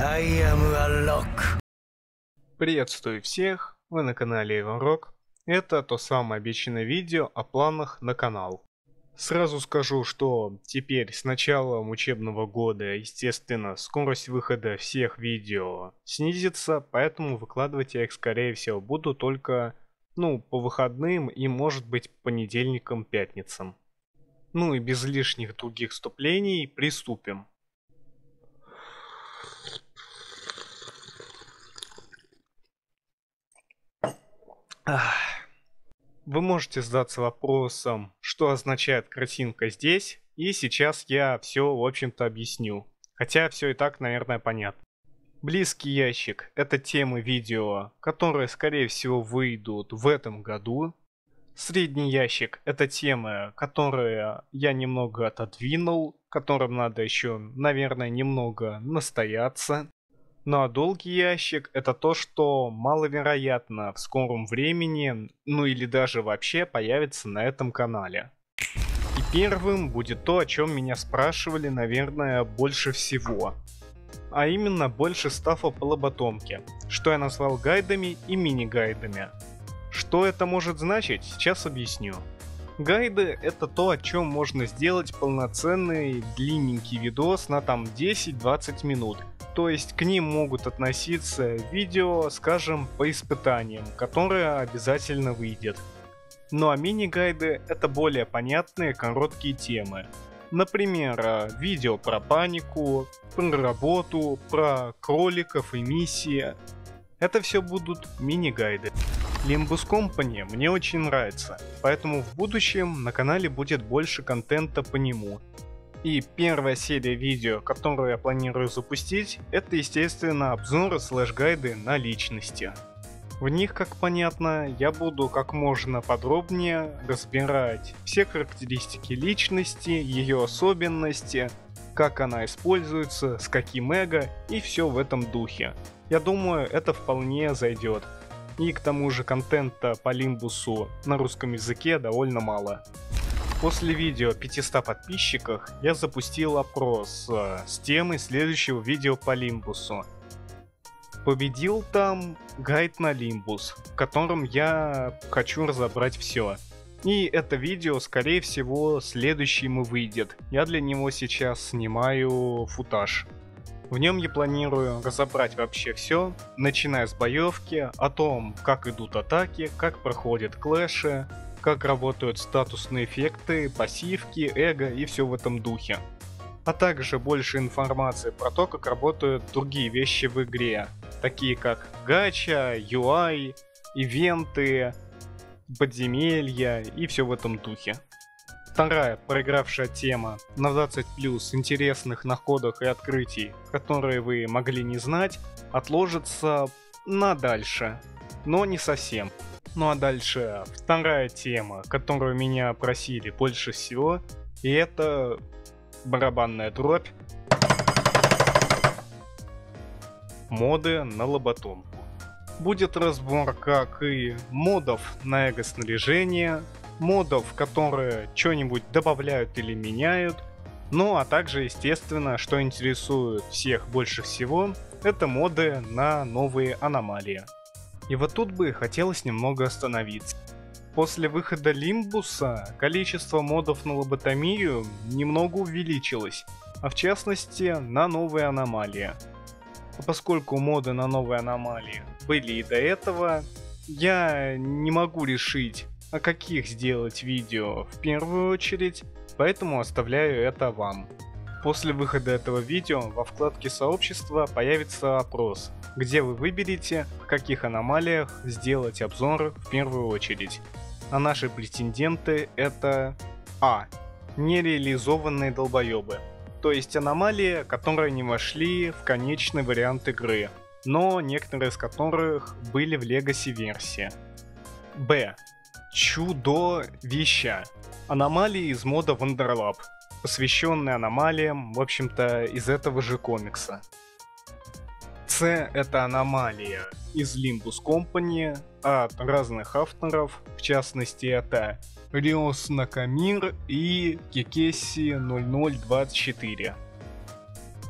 I am a rock. Приветствую всех, вы на канале Иванрок. Это то самое обещанное видео о планах на канал. Сразу скажу, что теперь с началом учебного года, естественно, скорость выхода всех видео снизится, поэтому выкладывать я их, скорее всего, буду только, по выходным и, может быть, понедельникам, пятницам. И без лишних других вступлений приступим. Вы можете задаться вопросом, что означает картинка здесь, и сейчас я все, в общем-то, объясню. Хотя все и так, наверное, понятно. Близкий ящик — это темы видео, которые, скорее всего, выйдут в этом году. Средний ящик — это темы, которые я немного отодвинул, которым надо еще, наверное, немного настояться. Ну а долгий ящик — это то, что маловероятно в скором времени, или даже вообще появится на этом канале. И первым будет то, о чем меня спрашивали, наверное, больше всего. А именно больше стафа по лоботомке, что я назвал гайдами и мини-гайдами. Что это может значить, сейчас объясню. Гайды — это то, о чем можно сделать полноценный длинненький видос на 10-20 минут. То есть к ним могут относиться видео, скажем, по испытаниям, которые обязательно выйдет. Ну а мини-гайды — это более понятные короткие темы. Например, видео про панику, про работу, про кроликов и миссии. Это все будут мини-гайды. Limbus Company мне очень нравится, поэтому в будущем на канале будет больше контента по нему. И первая серия видео, которую я планирую запустить, это, естественно, обзоры слэш-гайды на личности. В них, как понятно, я буду как можно подробнее разбирать все характеристики личности, ее особенности, как она используется, с каким эго и все в этом духе. Я думаю, это вполне зайдет. И к тому же контента по Лимбусу на русском языке довольно мало. После видео о 500 подписчиках я запустил опрос с темой следующего видео по Лимбусу. Победил там гайд на Лимбус, в котором я хочу разобрать все. И это видео, скорее всего, следующим и выйдет. Я для него сейчас снимаю футаж. В нем я планирую разобрать вообще все, начиная с боевки, о том, как идут атаки, как проходят клэши, как работают статусные эффекты, пассивки, эго и все в этом духе. А также больше информации про то, как работают другие вещи в игре, такие как гача, UI, ивенты, подземелья и все в этом духе. Вторая проигравшая тема на 20+ интересных находок и открытий, которые вы могли не знать, отложится на дальше, но не совсем. Ну а дальше вторая тема, которую меня просили больше всего, и это барабанная дробь. Моды на лоботомку. Будет разбор как и модов на эго-снаряжение, модов, которые что-нибудь добавляют или меняют, а также, естественно, что интересует всех больше всего, это моды на новые аномалии. И вот тут бы хотелось немного остановиться. После выхода Лимбуса количество модов на лоботомию немного увеличилось, а в частности на новые аномалии. А поскольку моды на новые аномалии были и до этого, я не могу решить, о каких сделать видео в первую очередь, поэтому оставляю это вам. После выхода этого видео во вкладке сообщества появится опрос, где вы выберете, в каких аномалиях сделать обзор в первую очередь. А наши претенденты это А. Нереализованные долбоебы, то есть аномалии, которые не вошли в конечный вариант игры, но некоторые из которых были в Legacy версии. Б. Чудовища. Аномалии из мода Wonderlab, посвященные аномалиям, в общем-то, из этого же комикса. С — это аномалия из Limbus Company от разных авторов, в частности это Риос Накамир и Кекеси 0024.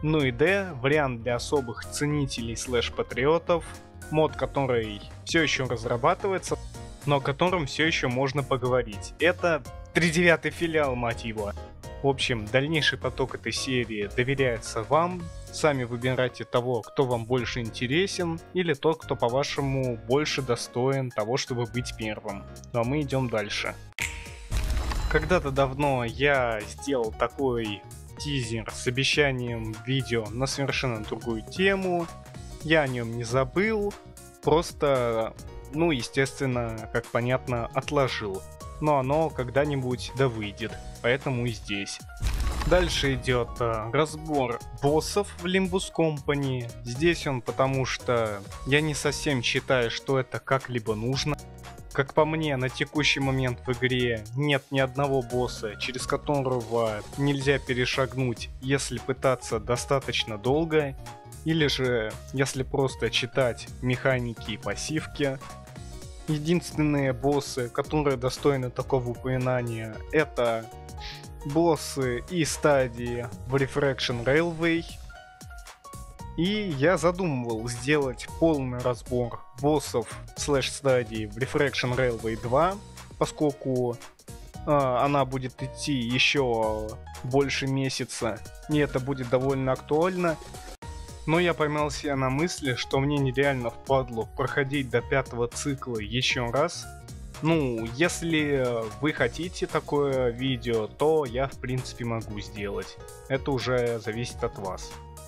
Ну и D, вариант для особых ценителей слэш-патриотов, мод, который все еще разрабатывается, но о котором все еще можно поговорить. Это 3/9 филиал, мать его. В общем, дальнейший поток этой серии доверяется вам. Сами выбирайте того, кто вам больше интересен, или тот, кто, по-вашему, больше достоин того, чтобы быть первым. Ну а мы идем дальше. Когда-то давно я сделал такой тизер с обещанием видео на совершенно другую тему. Я о нем не забыл, просто, естественно, как понятно, отложил. Но оно когда-нибудь да выйдет, поэтому и здесь. Дальше идет разбор боссов в Limbus Company. Здесь он потому что я не совсем считаю, что это как-либо нужно. Как по мне, на текущий момент в игре нет ни одного босса, через которого нельзя перешагнуть, если пытаться достаточно долго, или же если просто читать механики и пассивки. Единственные боссы, которые достойны такого упоминания, это боссы и стадии в Refraction Railway. И я задумывал сделать полный разбор боссов слэш-стадии в Refraction Railway 2, поскольку она будет идти еще больше месяца, и это будет довольно актуально. Но я поймал себя на мысли, что мне нереально впадло проходить до 5-го цикла еще раз. Если вы хотите такое видео, то я в принципе могу сделать. Это уже зависит от вас.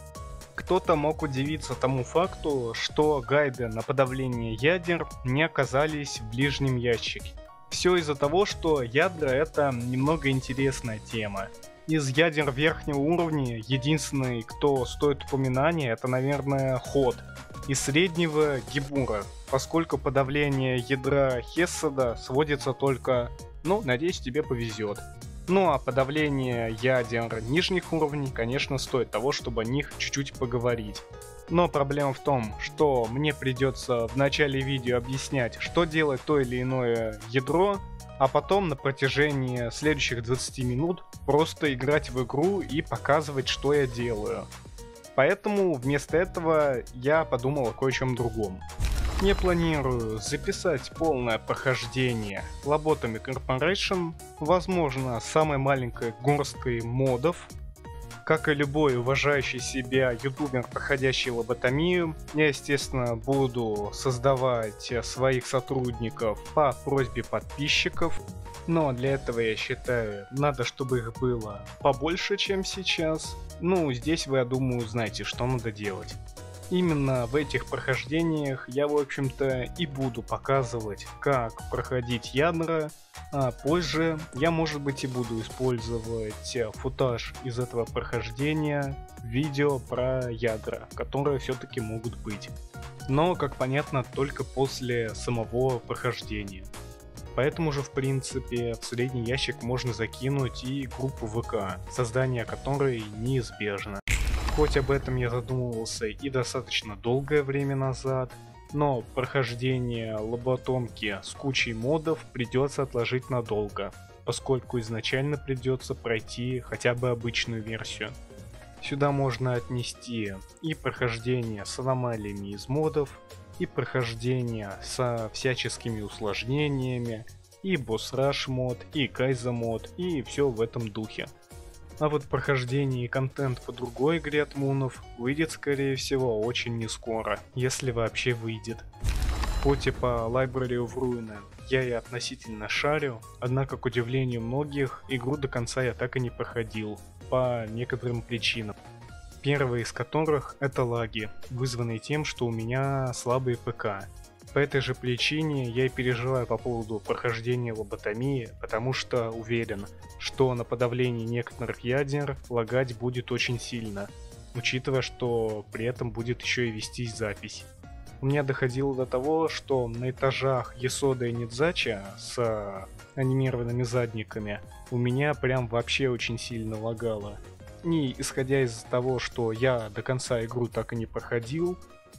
Кто-то мог удивиться тому факту, что гайды на подавление ядер не оказались в ближнем ящике. Все из-за того, что ядра — это немного интересная тема. Из ядер верхнего уровня единственный, кто стоит упоминания, это, наверное, Ход. Из среднего — Гибура, поскольку подавление ядра Хессада сводится только надеюсь, тебе повезет. А подавление ядер нижних уровней, конечно, стоит того, чтобы о них чуть-чуть поговорить. Но проблема в том, что мне придется в начале видео объяснять, что делает то или иное ядро, а потом на протяжении следующих 20 минут просто играть в игру и показывать, что я делаю. Поэтому вместо этого я подумал о кое-чем другом. Я планирую записать полное прохождение Lobotomy Corporation, возможно, с самой маленькой горсткой модов. Как и любой уважающий себя ютубер, проходящий лоботомию, я, естественно, буду создавать своих сотрудников по просьбе подписчиков. Но для этого, я считаю, надо, чтобы их было побольше, чем сейчас. Здесь вы, я думаю, знаете, что надо делать. Именно в этих прохождениях я, в общем-то, и буду показывать, как проходить ядра, а позже я, может быть, и буду использовать футаж из этого прохождения в видео про ядра, которые все-таки могут быть. Но, как понятно, только после самого прохождения. Поэтому же, в принципе, в средний ящик можно закинуть и группу ВК, создание которой неизбежно. Хоть об этом я задумывался и достаточно долгое время назад, но прохождение лоботомки с кучей модов придется отложить надолго, поскольку изначально придется пройти хотя бы обычную версию. Сюда можно отнести и прохождение с аномалиями из модов, и прохождение со всяческими усложнениями, и босс-раш мод, и кайза мод, и все в этом духе. А вот прохождение и контент по другой игре от Мунов выйдет, скорее всего, очень не скоро, если вообще выйдет. Хоть и по Library of Ruin я и относительно шарю, однако, к удивлению многих, игру до конца я так и не проходил, по некоторым причинам. Первая из которых это лаги, вызванные тем, что у меня слабый ПК. По этой же причине я и переживаю по поводу прохождения лоботомии, потому что уверен, что на подавлении некоторых ядер лагать будет очень сильно, учитывая, что при этом будет еще и вестись запись. У меня доходило до того, что на этажах Есода и Нидзача с анимированными задниками у меня прям вообще очень сильно лагало. И исходя из того, что я до конца игру так и не проходил,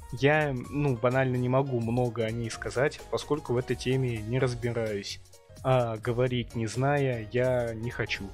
я, банально не могу много о ней сказать, поскольку в этой теме не разбираюсь. А говорить не зная я не хочу.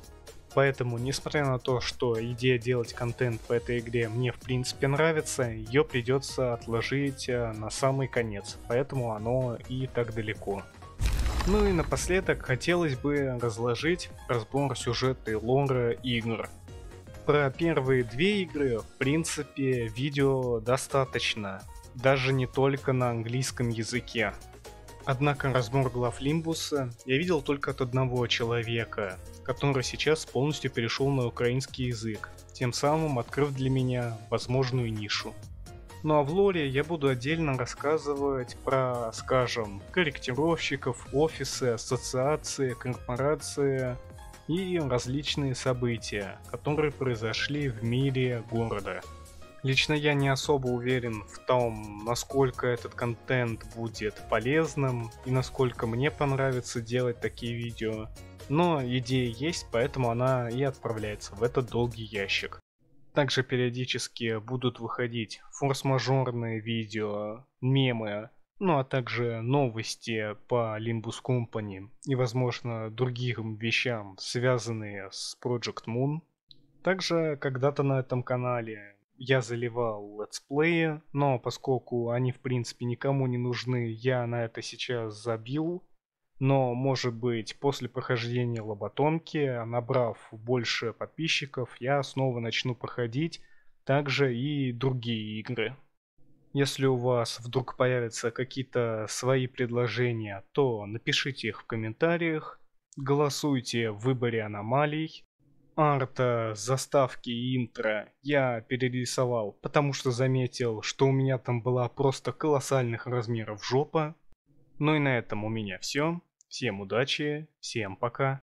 Поэтому, несмотря на то, что идея делать контент по этой игре мне в принципе нравится, ее придется отложить на самый конец, поэтому оно и так далеко. Ну и напоследок хотелось бы разложить разбор сюжета и лора игр. Про первые две игры, в принципе, видео достаточно, даже не только на английском языке. Однако разбор глав Лимбуса я видел только от одного человека, который сейчас полностью перешел на украинский язык, тем самым открыв для меня возможную нишу. Ну а в лоре я буду отдельно рассказывать про, скажем, корректировщиков, офисы, ассоциации, корпорации и различные события, которые произошли в мире города. Лично я не особо уверен в том, насколько этот контент будет полезным и насколько мне понравится делать такие видео, но идея есть, поэтому она и отправляется в этот долгий ящик. Также периодически будут выходить форс-мажорные видео, мемы, ну а также новости по Limbus Company и, возможно, другим вещам, связанные с Project Moon. Также когда-то на этом канале я заливал летсплеи, но поскольку они в принципе никому не нужны, я на это сейчас забил. Но, может быть, после прохождения лоботомки, набрав больше подписчиков, я снова начну проходить также и другие игры. Если у вас вдруг появятся какие-то свои предложения, то напишите их в комментариях, голосуйте в выборе аномалий. Арта, заставки и интро я перерисовал, потому что заметил, что у меня там была просто колоссальных размеров жопа. Ну и на этом у меня все. Всем удачи, всем пока.